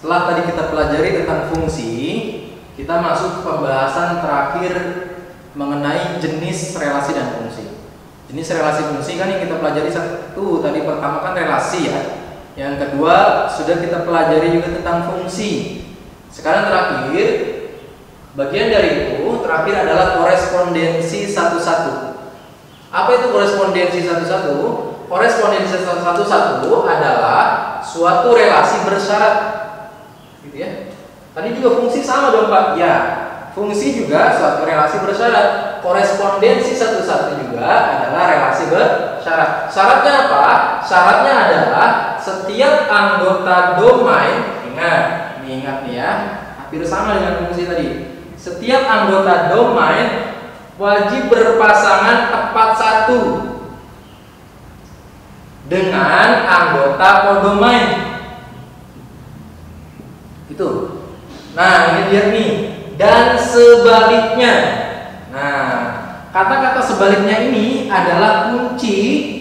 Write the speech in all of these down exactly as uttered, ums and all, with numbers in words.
Setelah tadi kita pelajari tentang fungsi, kita masuk ke pembahasan terakhir mengenai jenis relasi dan fungsi. Jenis relasi fungsi kan yang kita pelajari satu tadi, pertama kan relasi ya. Yang kedua sudah kita pelajari juga tentang fungsi. Sekarang terakhir, bagian dari itu terakhir adalah korespondensi satu-satu. Apa itu korespondensi satu-satu? Korespondensi satu-satu adalah suatu relasi bersyarat, gitu ya. Tadi juga fungsi sama dong Pak. Ya, fungsi juga suatu relasi bersyarat. Korespondensi satu-satu juga adalah relasi bersyarat. Syaratnya apa? Syaratnya adalah setiap anggota domain, ingat, ini ingat nih ya, hampir sama dengan fungsi tadi. Setiap anggota domain wajib berpasangan tepat satu dengan anggota kodomain. Itu. Nah, ini lihat nih. Dan sebaliknya. Nah, kata-kata sebaliknya ini adalah kunci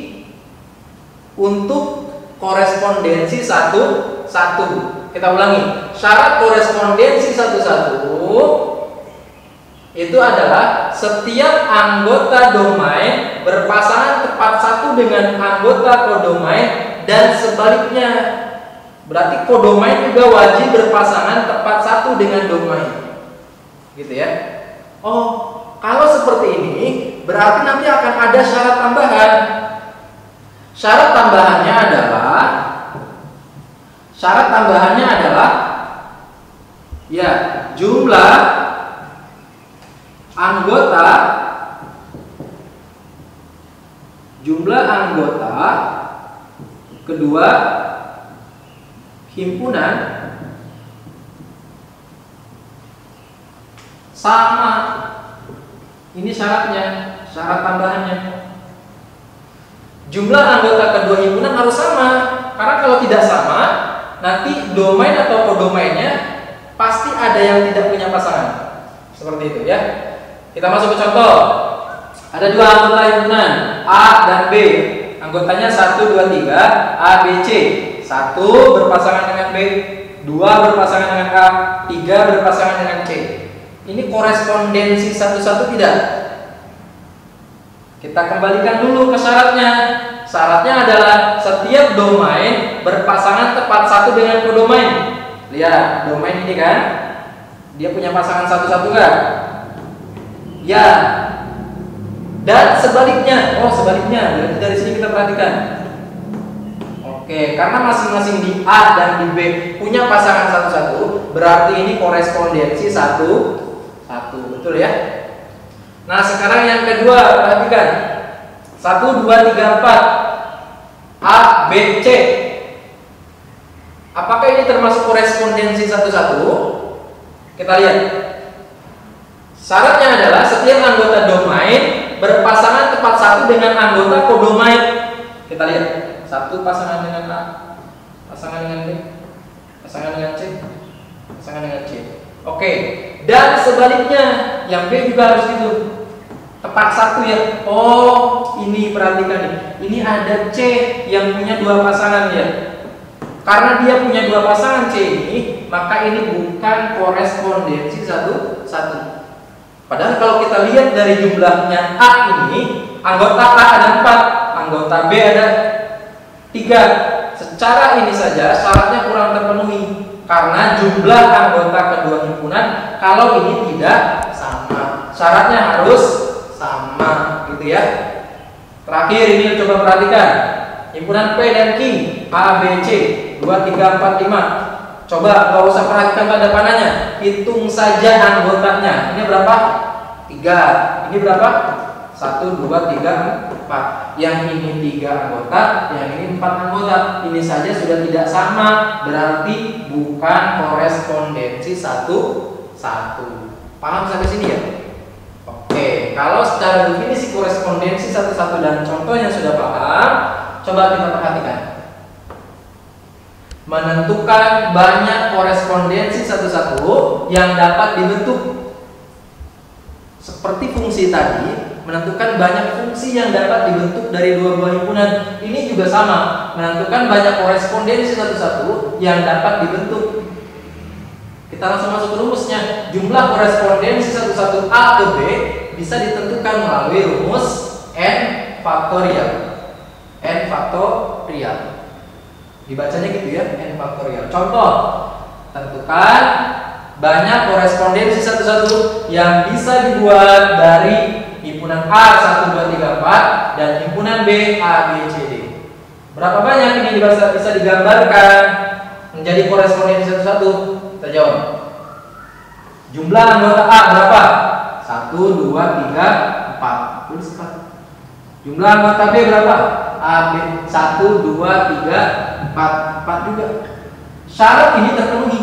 untuk korespondensi satu-satu. Kita ulangi. Syarat korespondensi satu-satu itu adalah setiap anggota domain berpasangan tepat satu dengan anggota kodomain dan sebaliknya. Berarti kodomain juga wajib berpasangan tepat satu dengan domain. Gitu ya. Oh, kalau seperti ini berarti nanti akan ada syarat tambahan. Syarat tambahannya adalah Syarat tambahannya adalah ya, jumlah anggota jumlah anggota kedua himpunan sama. Ini syaratnya, syarat tambahannya. Jumlah anggota kedua himpunan harus sama, karena kalau tidak sama, nanti domain atau kodomainnya pasti ada yang tidak punya pasangan. Seperti itu ya. Kita masuk ke contoh. Ada dua anggota himpunan A dan B. Anggotanya satu, dua, tiga, A, B, C. Satu berpasangan dengan B, dua berpasangan dengan A, tiga berpasangan dengan C. Ini korespondensi satu-satu tidak? Kita kembalikan dulu ke syaratnya. Syaratnya adalah setiap domain berpasangan tepat satu dengan kodomain. Lihat, domain ini kan, dia punya pasangan satu-satu nggak? Ya. Dan sebaliknya, oh sebaliknya, berarti dari sini kita perhatikan. Oke, karena masing-masing di A dan di B punya pasangan satu-satu, berarti ini korespondensi satu. Satu, betul ya? Nah, sekarang yang kedua, perhatikan. Satu, dua, tiga, empat. A, B, C. Apakah ini termasuk korespondensi satu-satu? Kita lihat. Syaratnya adalah setiap anggota domain berpasangan tepat satu dengan anggota kodomain. Kita lihat. Satu pasangan dengan A, pasangan dengan B, pasangan dengan C, pasangan dengan C. Oke, dan sebaliknya, yang B juga harus gitu, tepat satu ya. Oh, ini perhatikan nih, ini ada C yang punya dua pasangan ya. Karena dia punya dua pasangan C ini, maka ini bukan korespondensi satu satu. Padahal kalau kita lihat dari jumlahnya A ini, anggota A ada empat, anggota B ada tiga. Secara ini saja syaratnya kurang terpenuhi. Karena jumlah anggota kedua himpunan kalau ini tidak sama, syaratnya harus sama, gitu ya. Terakhir ini coba perhatikan, himpunan P dan Q, A, B, C, dua, tiga, empat, lima. Coba nggak usah perhatikan tanda panahnya, hitung saja anggotanya. Ini berapa? Tiga. Ini berapa? Satu, dua, tiga, empat. Yang ini tiga anggota, yang ini empat anggota. Ini saja sudah tidak sama, berarti bukan korespondensi satu satu. Paham sampai sini ya? Oke, kalau secara definisi korespondensi satu-satu dan contohnya sudah paham, coba kita perhatikan. Menentukan banyak korespondensi satu-satu yang dapat dibentuk. Seperti fungsi tadi, menentukan banyak fungsi yang dapat dibentuk dari dua buah himpunan. Ini juga sama, menentukan banyak korespondensi satu-satu yang dapat dibentuk. Kita langsung masuk ke rumusnya. Jumlah korespondensi satu satu A ke B bisa ditentukan melalui rumus n faktorial. N faktorial. Dibacanya gitu ya, n faktorial. Contoh, tentukan banyak korespondensi satu satu yang bisa dibuat dari himpunan A satu dua tiga empat dan himpunan B A B C D. Berapa banyak ini bisa, bisa digambarkan menjadi korespondensi satu satu? Kita jawab. Jumlah anggota A berapa? satu, dua, tiga, empat. Tulis empat. Jumlah anggota B berapa? A B satu, dua, tiga, empat. empat juga. Syarat ini terpenuhi.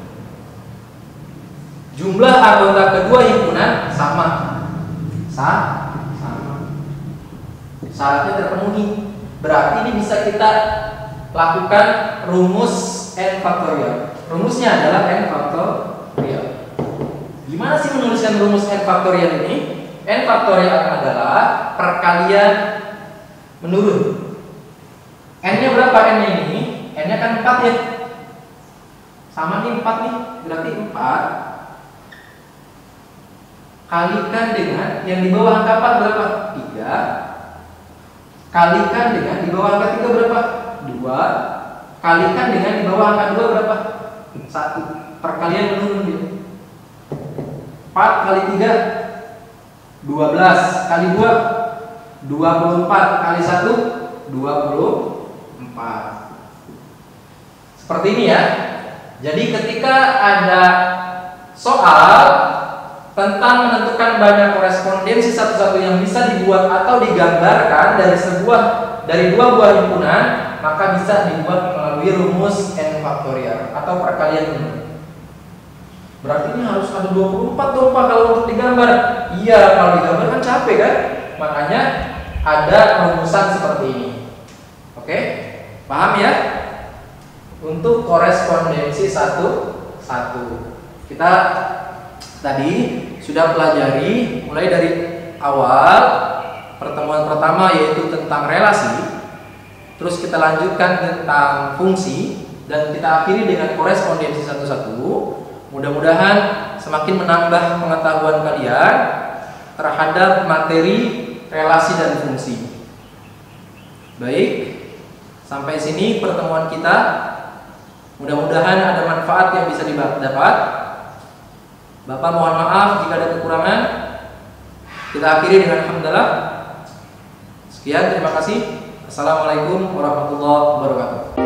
Jumlah anggota kedua himpunan sama. Sa sama. Syaratnya terpenuhi. Berarti ini bisa kita lakukan rumus n faktorial. Rumusnya adalah n faktorial. Gimana sih menuliskan rumus n faktorial ini? N faktorial adalah perkalian menurun. N-nya berapa N-nya ini? N-nya kan empat ya. Sama nih empat nih, berarti empat kalikan dengan yang di bawah angka empat berapa? tiga. Kalikan dengan di bawah angka tiga berapa? dua. Kalikan dengan di bawah angka dua berapa? satu. Perkalian menurun dia. empat kali tiga dua belas, kali dua dua puluh empat, kali satu dua puluh empat. Seperti ini ya. Jadi ketika ada soal tentang menentukan banyak korespondensi satu-satu yang bisa dibuat atau digambarkan dari sebuah dari dua buah himpunan, maka bisa dibuat melalui rumus n faktorial atau perkalian menurun. Berarti ini harus ada dua puluh empat dong Pak kalau untuk digambar. Iya, kalau digambar kan capek kan? Makanya ada rumusan seperti ini. Oke? Paham ya? Untuk korespondensi satu satu. Kita tadi sudah pelajari mulai dari awal pertemuan pertama yaitu tentang relasi. Terus kita lanjutkan tentang fungsi dan kita akhiri dengan korespondensi satu satu. Mudah-mudahan semakin menambah pengetahuan kalian terhadap materi relasi dan fungsi. Baik, sampai sini pertemuan kita. Mudah-mudahan ada manfaat yang bisa didapat. Bapak mohon maaf jika ada kekurangan. Kita akhiri dengan alhamdulillah. Sekian, terima kasih. Assalamualaikum warahmatullahi wabarakatuh.